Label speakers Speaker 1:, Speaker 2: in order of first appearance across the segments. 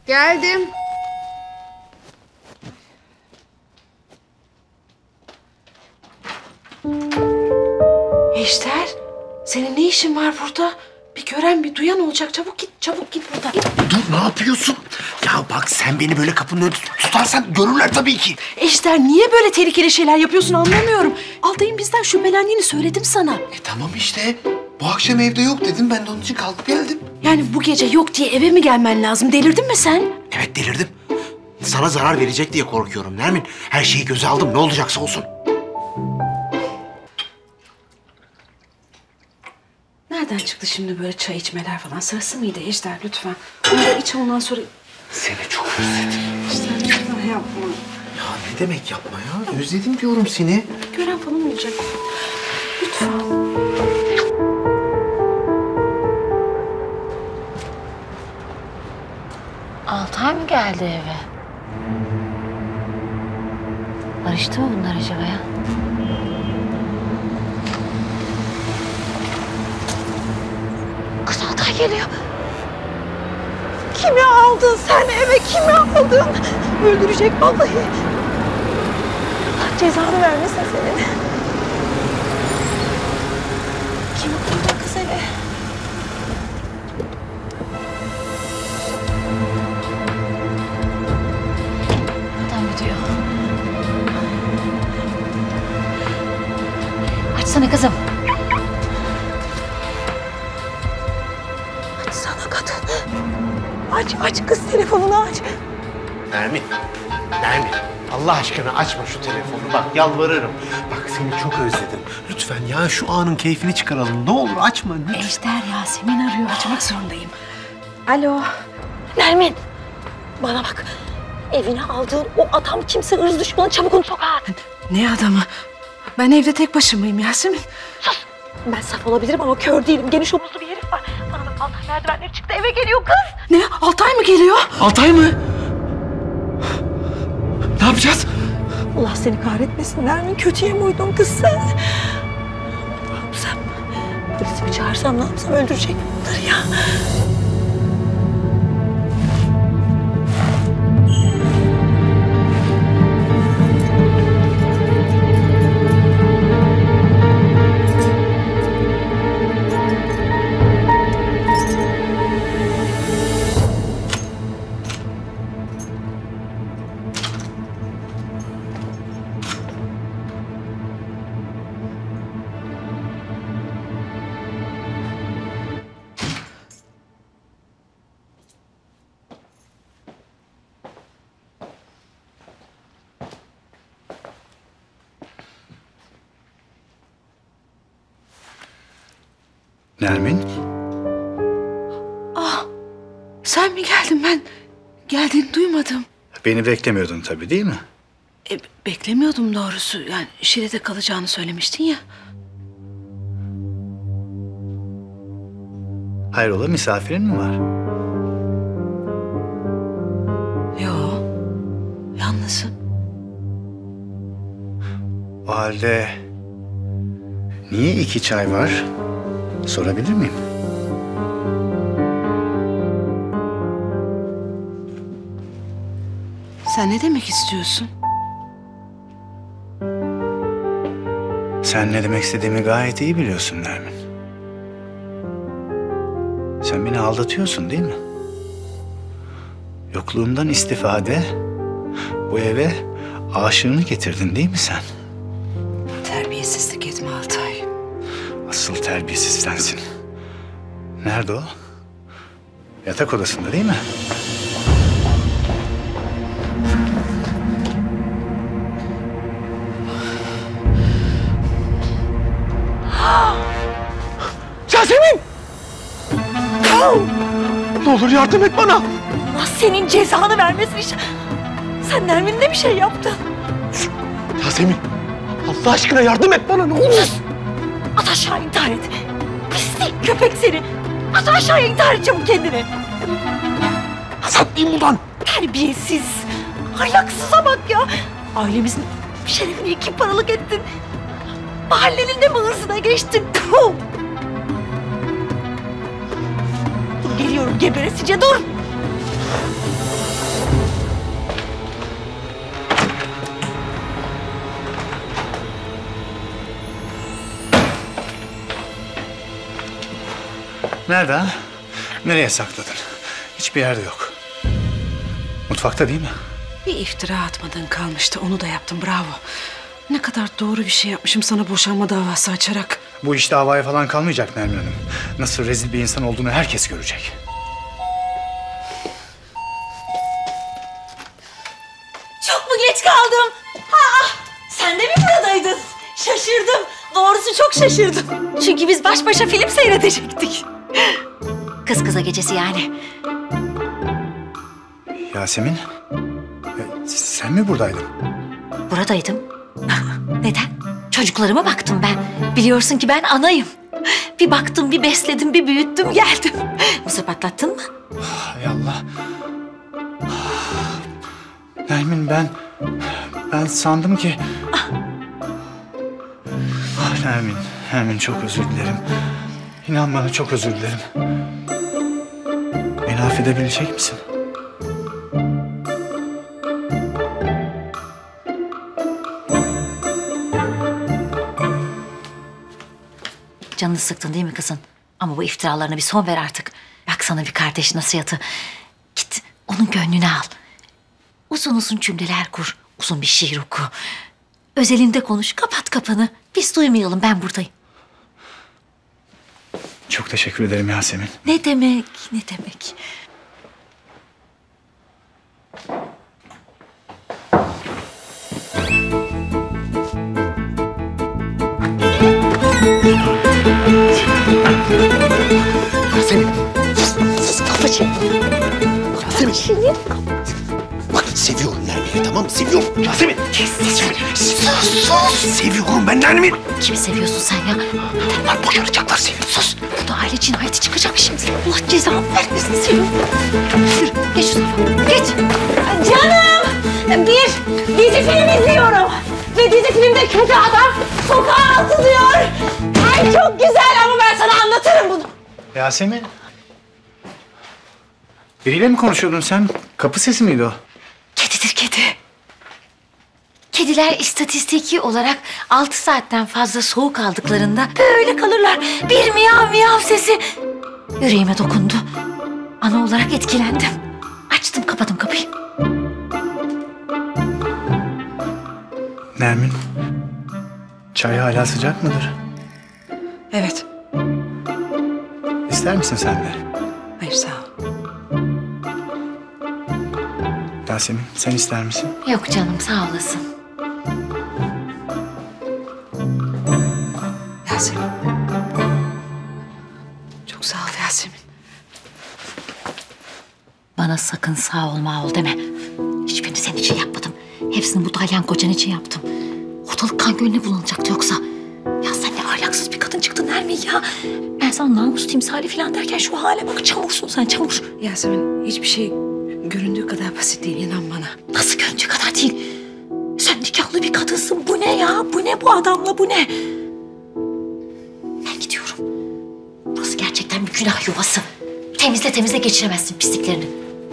Speaker 1: Geldim.
Speaker 2: Ejder, senin ne işin var burada? Bir gören bir duyan olacak. Çabuk git, çabuk git buradan.
Speaker 3: Dur, ne yapıyorsun? Ya bak, sen beni böyle kapının önünde tutarsan görürler tabii ki.
Speaker 2: Ejder, niye böyle tehlikeli şeyler yapıyorsun anlamıyorum. Altay'ın bizden şüphelendiğini söyledim sana.
Speaker 3: Tamam işte. Bu akşam evde yok dedim. Ben de onun için kalkıp geldim.
Speaker 2: Yani bu gece yok diye eve mi gelmen lazım? Delirdin mi sen?
Speaker 3: Evet, delirdim. Sana zarar verecek diye korkuyorum Nermin. Her şeyi göze aldım. Ne olacaksa olsun.
Speaker 2: Nereden çıktı şimdi böyle çay içmeler falan? Sırası mıydı Ejder lütfen? Onları iç, ondan sonra...
Speaker 3: Seni çok özledim.
Speaker 2: Ejder lütfen yapma.
Speaker 3: Ya ne demek yapma ya? Özledim diyorum seni.
Speaker 2: Gören falan olacak. Lütfen.
Speaker 4: Altay mı geldi eve? Barıştı mı bunlar acaba ya?
Speaker 2: Kız Altay geliyor. Kimi aldın sen eve? Kimi aldın? Öldürecek vallahi. Allah cezanı vermesin senin. Kimi aldın kız eve?
Speaker 4: Adam gidiyor. Açsana kızım.
Speaker 2: Açsana kadın. Aç kız, telefonunu aç.
Speaker 3: Nermin. Allah aşkına açma şu telefonu. Bak, yalvarırım. Bak, seni çok özledim. Lütfen ya, şu anın keyfini çıkaralım. Ne olur açma lütfen.
Speaker 2: Ejder, Yasemin arıyor. Açmak zorundayım. Alo. Nermin. Bana bak. Evine aldığın o adam kimse, ırz düşmanı, çabuk onu sokağa at. Ne adamı? Ben evde tek başımayım Yasemin. Sus. Ben saf olabilirim ama kör değilim. Geniş omuzlu bir herif var. Bana bak, Altay merdivenleri çıktı, eve geliyor kız. Ne? Altay mı geliyor?
Speaker 3: Altay mı? Ne yapacağız?
Speaker 2: Allah seni kahretmesin Nermin. Kötüye mi uydun kız sen? Ne yapsam? Polisi mi çağırsam, ne yapsam? Öldürecek bunları ya.
Speaker 5: Nermin?
Speaker 2: Sen mi geldin? Ben geldiğini duymadım.
Speaker 5: Beni beklemiyordun tabii, değil mi?
Speaker 2: Beklemiyordum doğrusu. Yani Şile'de kalacağını söylemiştin ya.
Speaker 5: Hayrola, misafirin mi var?
Speaker 2: Yo, yalnızım.
Speaker 5: O halde niye 2 çay var? Sorabilir miyim?
Speaker 2: Sen ne demek istiyorsun?
Speaker 5: Sen ne demek istediğimi gayet iyi biliyorsun Nermin. Sen beni aldatıyorsun değil mi? Yokluğumdan istifade bu eve aşığını getirdin değil mi sen?
Speaker 2: Terbiyesizlik etme Altay.
Speaker 5: Asıl terbiyesiz sensin. Nerede o? Yatak odasında değil mi?
Speaker 3: Yasemin! Ne olur yardım et bana.
Speaker 2: Allah senin cezanı vermesin işte. Sen Nermin'e bir şey yaptın.
Speaker 3: Yasemin, Allah aşkına yardım et bana, ne olur.
Speaker 2: At aşağı, intihar et. Pislik köpek seni. At aşağıya, intihar et çabuk kendini.
Speaker 3: Satmayayım buradan.
Speaker 2: Terbiyesiz. Ahlaksıza bak ya. Ailemizin şerefini 2 paralık ettin. Mahallenin de mi hırsına geçtin? Puh! Dur, geliyorum geberesice, dur.
Speaker 5: Nerede ha? Nereye sakladın? Hiçbir yerde yok. Mutfakta değil mi?
Speaker 2: Bir iftira atmadığın kalmıştı. Onu da yaptım. Bravo. Ne kadar doğru bir şey yapmışım sana boşanma davası açarak.
Speaker 5: Bu iş davaya falan kalmayacak Nermin Hanım. Nasıl rezil bir insan olduğunu herkes görecek.
Speaker 2: Çok mu geç kaldım? Ha, sen de mi buradaydın? Şaşırdım. Doğrusu çok şaşırdım. Çünkü biz baş başa film seyredecektik.
Speaker 4: Kız kıza gecesi yani.
Speaker 5: Yasemin, sen mi buradaydın?
Speaker 4: Buradaydım. Neden? Çocuklarıma baktım ben. Biliyorsun ki ben anayım. Bir baktım, bir besledim, bir büyüttüm, geldim. Mısır patlattın mı?
Speaker 5: Hay Allah. Nermin ben sandım ki... Nermin çok özür dilerim. İnan bana çok özür dilerim. Beni affedebilecek misin?
Speaker 4: Canını sıktın değil mi kızın? Ama bu iftiralarına bir son ver artık. Bak sana bir kardeş nasihatı. Git onun gönlünü al. Uzun uzun cümleler kur. Uzun bir şiir oku. Özelinde konuş. Kapat kapını. Biz duymayalım, ben buradayım.
Speaker 5: Çok teşekkür ederim Yasemin.
Speaker 4: Ne demek, ne demek?
Speaker 3: Yasemin.
Speaker 4: Kafa çek.
Speaker 3: Yasemin. Bak seviyorum Nermin'i, tamam mı? Seviyorum. Yasemin. Sus. Seviyorum ben Nermin.
Speaker 4: Kimi seviyorsun sen ya?
Speaker 3: Onlar boşanacaklar seni.
Speaker 4: Sus. Burada aile cinayeti çıkacak şimdi. Allah cezanı vermesin seni. Yürü, geç şu tarafa. Geç.
Speaker 2: Canım! Dizi film izliyorum. Ve dizi filmde kötü adam sokağa atılıyor. Ay çok güzel ama ben sana anlatırım bunu.
Speaker 5: Yasemin. Biriyle mi konuşuyordun sen? Kapı sesi miydi o?
Speaker 4: Kedidir kedi. Kediler istatistiki olarak 6 saatten fazla soğuk aldıklarında böyle kalırlar. Bir miyav miyav sesi yüreğime dokundu. Ana olarak etkilendim. Açtım kapadım kapıyı.
Speaker 5: Nermin. Çay hala sıcak mıdır?
Speaker 2: Evet.
Speaker 5: İster misin sen de?
Speaker 2: Hayır sağ ol.
Speaker 5: Yasemin sen ister misin?
Speaker 4: Yok canım sağ olasın.
Speaker 2: Yasemin. Çok sağ ol Yasemin.
Speaker 4: Bana sakın sağ ol mağ ol deme. Hiçbirini senin için yapmadım. Hepsini bu dalyan kocan için yaptım. Ortalık kan gölüne bulanacaktı yoksa. Ya sen ne ahlaksız bir kadın çıktın Nermin ya. Ben sana namus timsali falan derken şu hale bak, çamursun sen, çamur.
Speaker 2: Yasemin hiçbir şey göründüğü kadar basit değil, inan bana.
Speaker 4: Nasıl göründüğü kadar değil. Sen nikahlı bir kadınsın. Bu ne ya? Bu ne bu adamla, bu ne? Ben gidiyorum. Burası gerçekten bir günah yuvası. Temizle temizle geçiremezsin pisliklerini.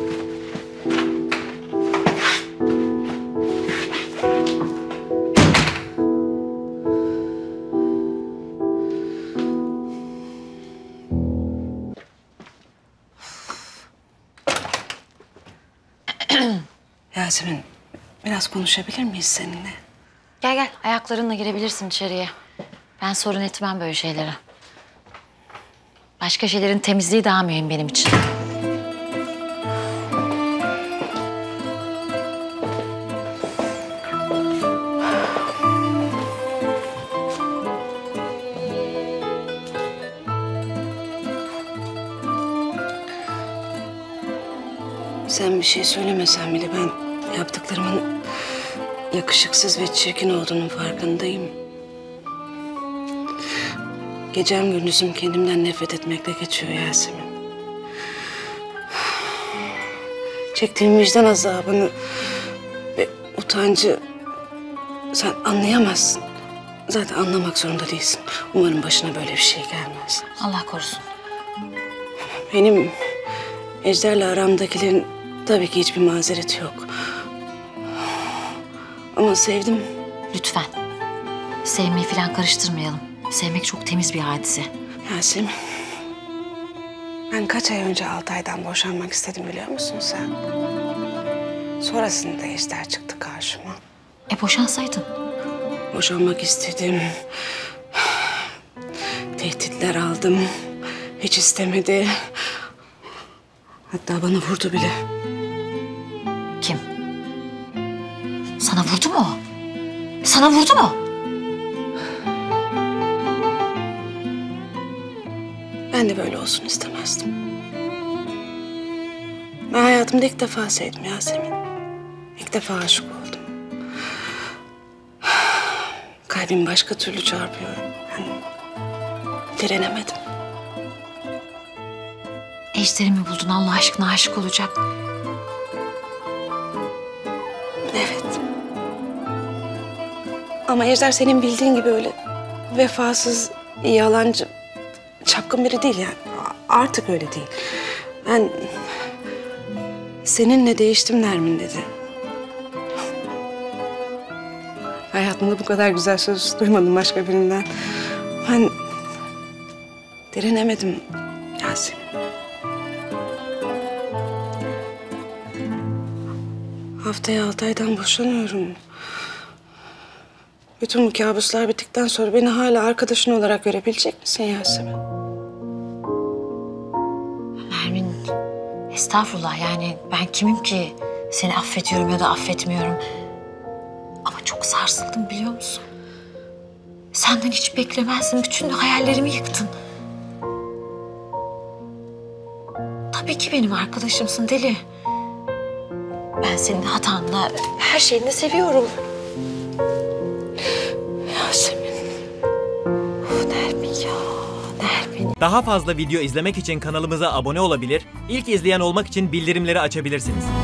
Speaker 2: Yasemin, biraz konuşabilir miyiz seninle?
Speaker 4: Gel gel, ayaklarınla girebilirsin içeriye. Ben sorun etmem böyle şeylere. Başka şeylerin temizliği daha mühim benim için.
Speaker 2: Sen bir şey söylemesen bile ben yaptıklarımın yakışıksız ve çirkin olduğunun farkındayım. Gecem gündüzüm kendimden nefret etmekle geçiyor Yasemin. Çektiğim vicdan azabını ve utancı sen anlayamazsın. Zaten anlamak zorunda değilsin. Umarım başına böyle bir şey gelmez.
Speaker 4: Allah korusun.
Speaker 2: Benim Ejder'le aramdakilerin Tabii ki hiçbir mazereti yok. Ama sevdim.
Speaker 4: Lütfen. Sevmeyi falan karıştırmayalım. Sevmek çok temiz bir hadise.
Speaker 2: Yasemin. Ben kaç ay önce Altay'dan boşanmak istedim biliyor musun sen? Sonrasında Ejder çıktı karşıma.
Speaker 4: Boşansaydın.
Speaker 2: Boşanmak istedim. Tehditler aldım. Hiç istemedi. Hatta bana vurdu bile.
Speaker 4: Kim? Sana vurdu mu o? Sana vurdu mu?
Speaker 2: Ben de böyle olsun istemezdim. Ben hayatımda ilk defa sevdim Yasemin. İlk defa aşık oldum. Kalbim başka türlü çarpıyor. Ben direnemedim.
Speaker 4: Ejder'i mi buldun Allah aşkına aşık olacak?
Speaker 2: Evet. Ama Ejder senin bildiğin gibi öyle vefasız, yalancı, çapkın biri değil yani. Artık öyle değil. Ben seninle değiştim Nermin dedi. Hayatımda bu kadar güzel söz duymadım başka birinden. Ben direnemedim Yasemin. Haftaya Altay'dan boşanıyorum. Bütün bu kabuslar bittikten sonra beni hala arkadaşın olarak görebilecek misin Yasemin?
Speaker 4: Nermin, estağfurullah yani ben kimim ki seni affediyorum ya da affetmiyorum. Ama çok sarsıldım biliyor musun? Senden hiç beklemezdim. Bütün hayallerimi yıktın. Tabii ki benim arkadaşımsın deli. Ben senin hatanla her şeyini seviyorum.
Speaker 2: Yasemin.
Speaker 4: Nermin ya, Nermin.
Speaker 1: Daha fazla video izlemek için kanalımıza abone olabilir, ilk izleyen olmak için bildirimleri açabilirsiniz.